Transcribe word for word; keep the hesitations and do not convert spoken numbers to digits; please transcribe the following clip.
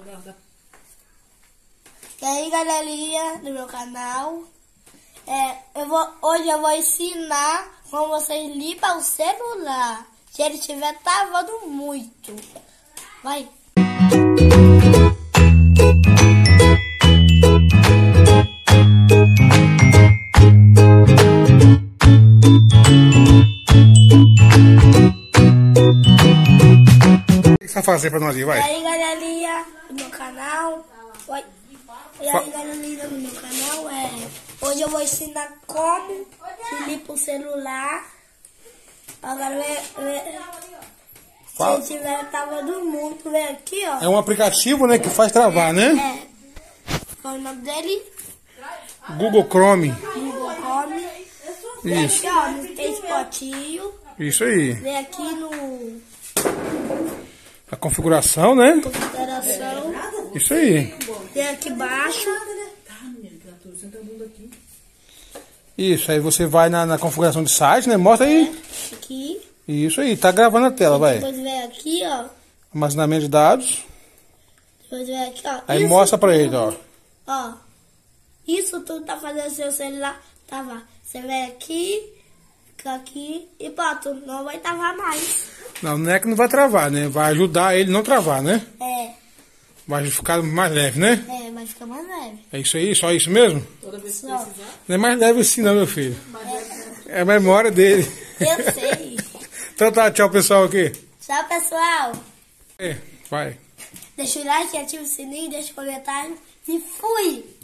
E aí, galerinha do meu canal, é, eu vou, hoje eu vou ensinar como vocês limpam o celular, se ele estiver travando muito. Vai! O que você vai fazer pra nós aí, vai? E aí, galerinha do meu canal, vai. E aí, galerinha do meu canal, é, hoje eu vou ensinar como se limpa o celular. Agora, vem, vem, se ele tiver travando muito, vem aqui, ó. É um aplicativo, né, que faz travar, né? É. Qual é o nome dele? Google Chrome. Google Chrome. Isso. Aqui, ó, no três potinhos. Isso aí. Vem aqui no A configuração, né? configuração. Isso aí. Vem aqui embaixo. Isso, aí você vai na, na configuração de site, né? Mostra aí. Aqui. Isso aí, tá gravando a tela, vai. Depois vem aqui, ó. Armazenamento de dados. Depois vem aqui, ó. Aí Isso mostra pra tudo, ele, ó. Ó. Isso tudo tá fazendo seu celular travar. Você vem aqui, fica aqui e pronto, não vai travar mais. Não, não é que não vai travar, né? Vai ajudar ele não travar, né? É, Vai ficar mais leve, né? é, vai ficar mais leve. É isso aí, só isso mesmo? Só. Não é mais leve assim não, meu filho. É a memória dele. Eu sei. Então tá, tchau pessoal aqui. Tchau, pessoal. É, vai. Deixa o like, ativa o sininho, deixa o comentário e fui!